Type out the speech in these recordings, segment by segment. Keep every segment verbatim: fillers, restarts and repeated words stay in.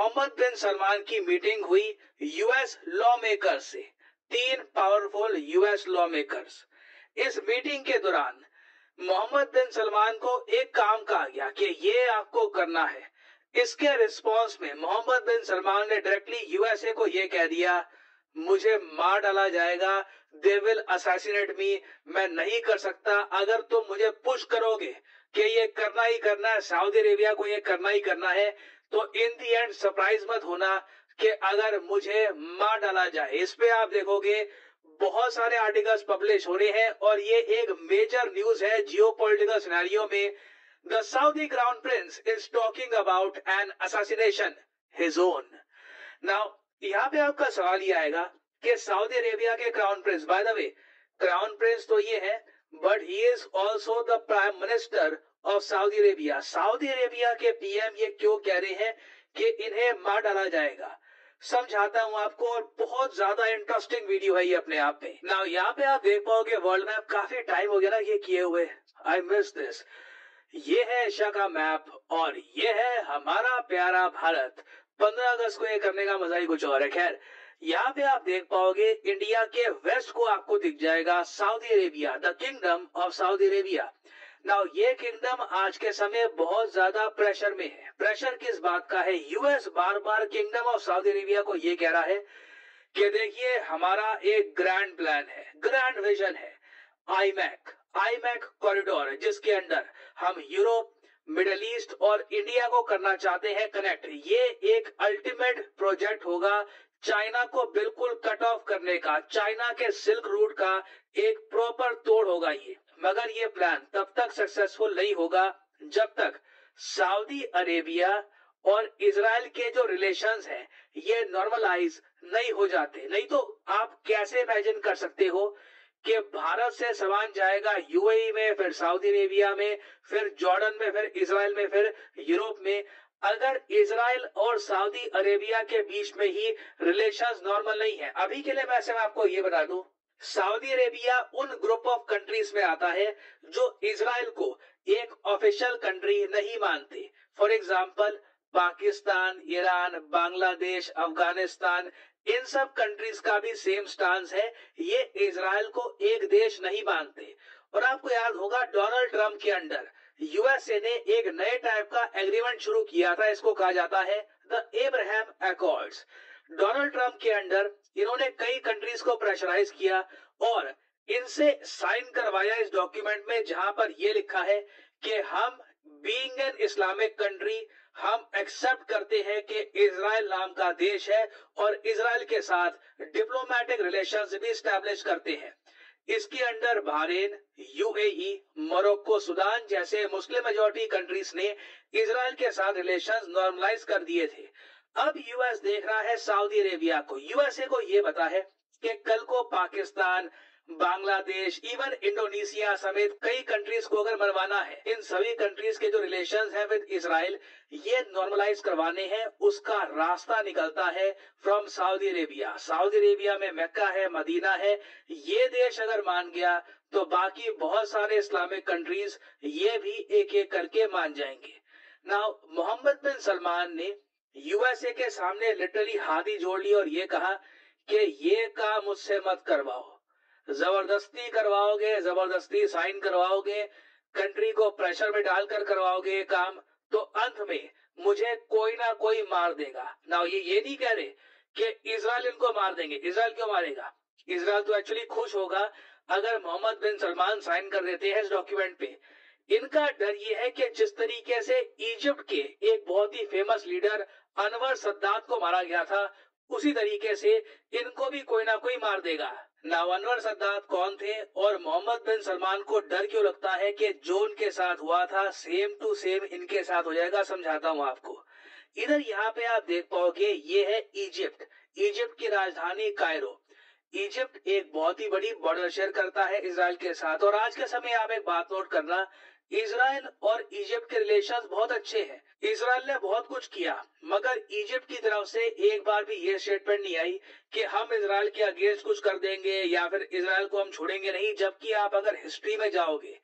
Mohammad bin Salman की meeting हुई US law maker से, तीन पावरफुल यूएस लॉ मेकर्स। इस मीटिंग के दौरान मोहम्मद बिन सलमान को एक काम कहा गया कि ये आपको करना है। इसके रिस्पांस में मोहम्मद बिन सलमान ने डायरेक्टली यूएसए को ये कह दिया, मुझे मार डाला जाएगा, दे विल असैसिनेट मी, मैं नहीं कर सकता। अगर तुम मुझे पुश करोगे कि ये करना ही करना है, सऊदी अरेबिया को ये करना ही करना है, तो इन दी एंड सरप्राइज मत होना कि अगर मुझे मार डाला जाए। इस पे आप देखोगे बहुत सारे आर्टिकल्स पब्लिश हो रहे हैं और ये एक मेजर न्यूज है जियोपॉलिटिकल सिनेरियो में। The Saudi crown prince is talking about an assassination his own. Now यहाँ पे आपका सवाल ये आएगा कि सऊदी अरेबिया के crown prince, by the way crown prince तो ये है, but he is also the prime minister of Saudi Arabia. Saudi Arabia के पीएम ये क्यों कह रहे हैं कि इन्हें मार डाला जाएगा, समझाता हूं आपको। और बहुत ज्यादा इंटरेस्टिंग वीडियो है ये अपने आप में। नाउ यहाँ पे आप देख पाओगे वर्ल्ड मैप, काफी टाइम हो गया ना ये किए हुए, आई मिस दिस। ये है एशिया का मैप और ये है हमारा प्यारा भारत। पंद्रह अगस्त को ये करने का मजा ही कुछ और है। खैर यहाँ पे आप देख पाओगे इंडिया के वेस्ट को आपको दिख जाएगा Saudi Arabia, the kingdom of Saudi Arabia. Now ये किंगडम आज के समय बहुत ज्यादा प्रेशर में है। प्रेशर किस बात का है? यूएस बार बार किंगडम ऑफ सऊदी अरेबिया को ये कह रहा है कि देखिए हमारा एक ग्रैंड प्लान है, ग्रैंड विजन है, आईमैक आईमैक कॉरिडोर, जिसके अंदर हम यूरोप, मिडिल ईस्ट और इंडिया को करना चाहते हैं कनेक्ट। ये एक अल्टीमेट प्रोजेक्ट होगा चाइना को बिल्कुल कट ऑफ करने का, चाइना के सिल्क रूट का एक प्रॉपर तोड़ होगा ये। मगर ये प्लान तब तक सक्सेसफुल नहीं होगा जब तक सऊदी अरेबिया और इजराइल के जो रिलेशंस हैं ये नॉर्मलाइज नहीं हो जाते। नहीं तो आप कैसे इमेजिन कर सकते हो कि भारत से सामान जाएगा यूएई में, फिर सऊदी अरेबिया में, फिर जॉर्डन में, फिर इजराइल में, फिर यूरोप में। अगर इजराइल और सऊदी अरेबिया के बीच में ही रिलेशंस नॉर्मल नहीं है, अभी के लिए वैसे मैं आपको ये बता दूं, सऊदी अरेबिया उन ग्रुप ऑफ कंट्रीज में आता है जो इजराइल को एक ऑफिशियल कंट्री नहीं मानते। For example Pakistan, Iran, Bangladesh, Afghanistan, इन सब कंट्रीज का भी सेम स्टांस है, ये इजराइल को एक देश नहीं मानते। और आपको याद होगा डोनाल्ड ट्रंप के अंडर यूएसए ने एक नए टाइप का एग्रीमेंट शुरू किया था, इसको कहा जाता है the Abraham accords. Donald Trump के अंडर इन्होंने कई कंट्रीज को प्रेशराइज किया और इनसे साइन करवाया इस डॉक्यूमेंट में, जहां पर यह लिखा है कि हम बीइंग एन इस्लामिक कंट्री हम एक्सेप्ट करते हैं कि इजराइल नाम का देश है और इजराइल के साथ डिप्लोमेटिक रिलेशंस भी स्टैब्लिश करते हैं। इसके under Bahrain, UAE, Morocco, Sudan जैसे मुस्लिम मेजॉरिटी कंट्रीज ने इजराइल के साथ रिलेशंस नॉर्मलाइज कर दिए थे। अब यूएस देख रहा है सऊदी अरेबिया को, यूएसए को यह पता है कि कल को पाकिस्तान, बांग्लादेश, इवन इंडोनेशिया समेत कई कंट्रीज को अगर मरवाना है, इन सभी कंट्रीज के जो रिलेशंस हैं विद इजराइल ये नॉर्मलाइज करवाने हैं, उसका रास्ता निकलता है from Saudi Arabia. Saudi Arabia में मक्का है, मदीना है, ये देश अगर मान गया तो बाकी बहुत सारे इस्लामिक कंट्रीज ये भी एक एक करके मान जाएंगे। नाउ मोहम्मद बिन सलमान ने यूएसए के सामने लिटरली हाथ ही जोड़ ली और ये कहा कि ये काम मुझसे मत करवाओ, जबरदस्ती करवाओगे, जबरदस्ती साइन करवाओगे, कंट्री को प्रेशर में डालकर करवाओगे ये काम, तो अंत में मुझे कोई ना कोई मार देगा। ना ये ये नहीं कह रहे कि इजराइल इनको मार देंगे। इजराइल क्यों मारेगा? इजराइल तो एक्चुअली खुश होगा अगर मोहम्मद बिन सलमान साइन कर देते हैं इस डॉक्यूमेंट पे। इनका डर ये है कि जिस तरीके से इजिप्ट के एक बहुत ही फेमस लीडर अनवर सद्दात को मारा गया था, उसी तरीके से इनको भी कोई ना कोई मार देगा। ना अनवर सद्दात कौन थे और मोहम्मद बिन सलमान को डर क्यों लगता है कि जो उनके साथ हुआ था सेम टू सेम इनके साथ हो जाएगा, समझाता हूं आपको। इधर यहाँ पे आप देख पाओगे ये है इजिप्ट, इजिप्ट की राजधानी कायरो। इजिप्ट एक बहुत ही बड़ी बॉर्डर शेयर करता है इजराइल के साथ। और आज के समय आप एक बात नोट करना, इजराइल और इजिप्ट के रिलेशंस बहुत अच्छे हैं। इजराइल ने बहुत कुछ किया मगर इजिप्ट की तरफ से एक बार भी ये स्टेटमेंट नहीं आई कि हम इजराइल के अगेंस्ट कुछ कर देंगे या फिर इजराइल को हम छोड़ेंगे नहीं। जबकि आप अगर हिस्ट्री में जाओगे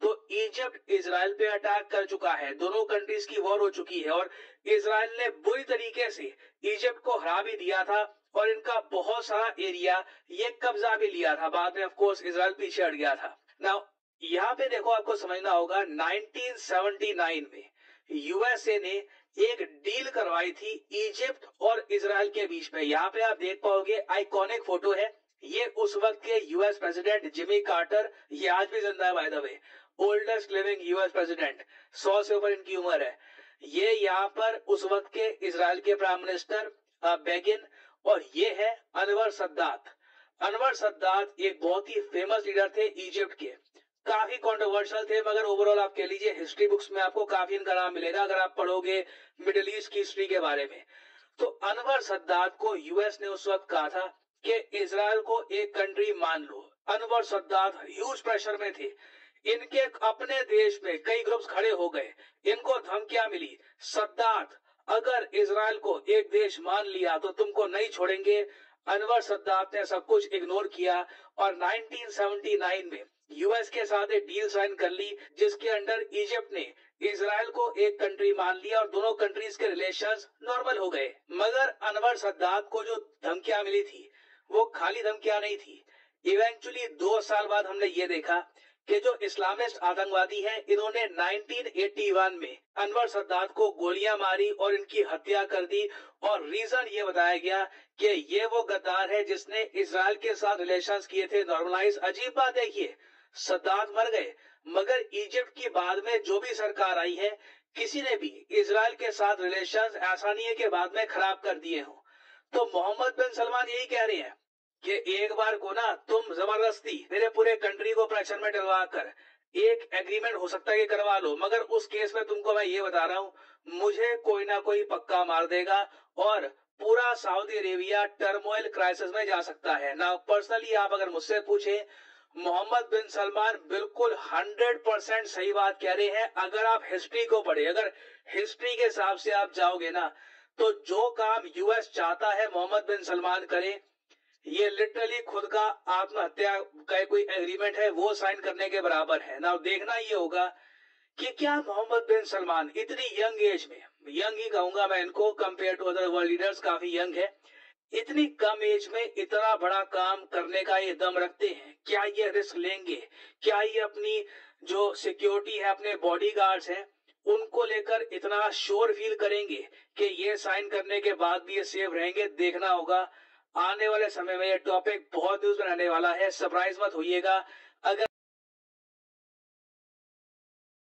तो इजिप्ट इजराइल पे अटैक कर चुका है, दोनों कंट्रीज की वॉर हो चुकी है और इजराइल ने बुरी तरीके से इजिप्ट को हरा भी दिया था और इनका बहुत सारा एरिया ये कब्जा भी लिया था। बाद में ऑफ कोर्स इजराइल पीछे हट गया था। नाउ यहाँ पे देखो, आपको समझना होगा नाइनटीन सेवेंटी नाइन में यूएसए ने एक डील करवाई थी इजिप्ट और इजराइल के बीच में। यहाँ पे आप देख पाओगे आइकॉनिक फोटो है, ये उस वक्त के यूएस प्रेसिडेंट जिमी कार्टर, ये आज भी जिंदा है by the way, oldest living US president, सौ से ऊपर इनकी उम्र है। ये यहाँ पर उस वक्त के इजराइल के प्राइम मिनिस्टर बेगिन, और ये है अनवर सद्दात। अनवर सद्दात एक बहुत ही फेमस लीडर थे इजिप्ट के, काफी कंट्रोवर्शियल थे, मगर ओवरऑल आप कह लीजिए हिस्ट्री बुक्स में आपको काफी इनका नाम मिलेगा अगर आप पढ़ोगे मिडिल ईस्ट की हिस्ट्री के बारे में। तो अनवर सद्दात को यूएस ने उस वक्त कहा था कि इजराइल को एक कंट्री मान लो। अनवर सद्दात ह्यूज प्रेशर में थे, इनके अपने देश में कई ग्रुप्स खड़े हो गए, इनको धमकियां मिली, सद्दात अगर इजराइल को एक देश मान लिया तो तुमको नहीं छोड़ेंगे। अनवर सद्दात ने सब कुछ इग्नोर किया और नाइनटीन सेवेंटी नाइन में यूएस के साथ एक डील साइन कर ली, जिसके अंडर इजिप्ट ने इजराइल को एक कंट्री मान लिया और दोनों कंट्रीज के रिलेशंस नॉर्मल हो गए। मगर अनवर सद्दात को जो धमकियां मिली थी वो खाली धमकियां नहीं थी। इवेंचुअली दो साल बाद हमने ये देखा कि जो इस्लामिस्ट आतंकवादी हैं, इन्होंने नाइनटीन एटी वन में अनवर सद्दात को गोलियां मारी और इनकी हत्या कर दी, और रीजन ये बताया गया कि ये वो गद्दार है जिसने इजराइल के साथ रिलेशंस किए थे नॉर्मलाइज। अजीब बात देखिए, सद्दात मर गए मगर इजिप्ट की बाद में जो भी सरकार आई है, किसी ने भी इजराइल के साथ रिलेशंस ऐसा नहीं है कि बाद में खराब कर दिए हो। तो मोहम्मद बिन सलमान यही कह रहे हैं कि एक बार को ना तुम जबरदस्ती मेरे पूरे कंट्री को प्रेशर में डलवा कर एक एग्रीमेंट हो सकता है कि करवा लो, मगर उस केस में तुमको मैं ये बता रहा हूँ, मुझे कोई ना कोई पक्का मार देगा और पूरा सऊदी अरेबिया टर्मोइल क्राइसिस में जा सकता है ना। पर्सनली आप अगर मुझसे पूछे, मोहम्मद बिन सलमान बिल्कुल हंड्रेड परसेंट सही बात कह रहे हैं। अगर आप हिस्ट्री को पढ़े, अगर हिस्ट्री के हिसाब से आप जाओगे ना, तो जो काम यूएस चाहता है मोहम्मद बिन सलमान करे, ये लिटरली खुद का आत्महत्या का कोई एग्रीमेंट है वो साइन करने के बराबर है ना। देखना ये होगा कि क्या मोहम्मद बिन सलमान इतनी यंग एज में, यंग ही कहूंगा मैं इनको, compare to other world leaders काफी यंग है, इतनी कम एज में इतना बड़ा काम करने का ये दम रखते हैं? क्या ये रिस्क लेंगे? क्या ये अपनी जो सिक्योरिटी है, अपने बॉडीगार्ड्स हैं, उनको लेकर इतना श्योर फील करेंगे कि ये साइन करने के बाद भी ये सेफ रहेंगे? देखना होगा। आने वाले समय में ये टॉपिक बहुत न्यूज में रहने वाला है, सरप्राइज मत होइएगा।